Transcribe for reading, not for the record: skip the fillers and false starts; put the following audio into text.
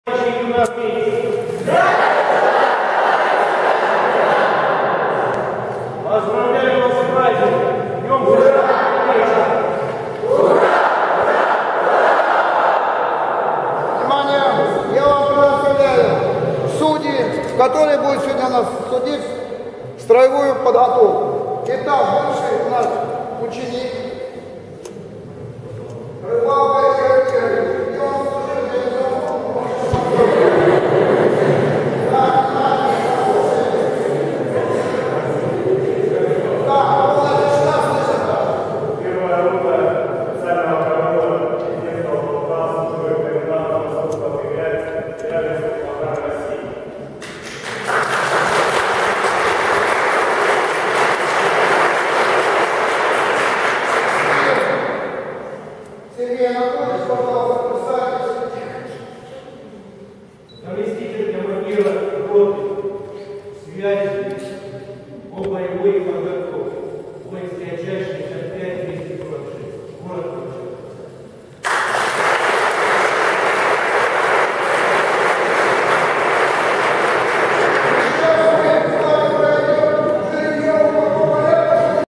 Поздравляю вас с праздником! Днем Ура! Внимание! Я вам предоставляю судьи, которые будут сегодня нас судить, строевую подготовку. Итак, бывший у нас ученик Рыбалка Игорь Игоревич. И он служит для него. Первая рота специального корабля Единого полка службы коменданта Московского Федерального флага России. Сергей Анатольевич, пожалуйста, представьтесь. Заместитель командира роты связи по боевой подготовке. Мой стрелчайший